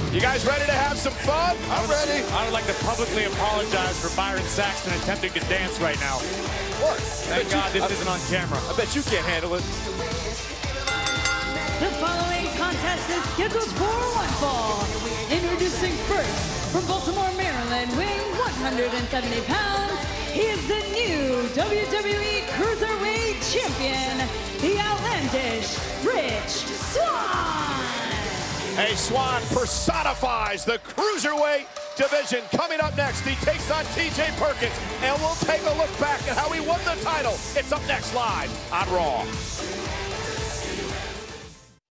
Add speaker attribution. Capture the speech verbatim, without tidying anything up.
Speaker 1: You guys ready to have some fun?
Speaker 2: I'm ready.
Speaker 3: I would like to publicly apologize for Byron Saxton attempting to dance right now.
Speaker 1: What?
Speaker 3: Thank God
Speaker 1: you,
Speaker 3: this
Speaker 1: I,
Speaker 3: isn't on camera.
Speaker 1: I bet you can't handle it.
Speaker 4: The following contest is scheduled for one fall. Introducing first, from Baltimore, Maryland, weighing one hundred seventy pounds, he is the new W W E Cruiserweight Champion, the outlandish Rich Swann.
Speaker 1: Hey, Swann personifies the Cruiserweight division. Coming up next, he takes on T J Perkins, and we'll take a look back at how he won the title. It's up next live on Raw.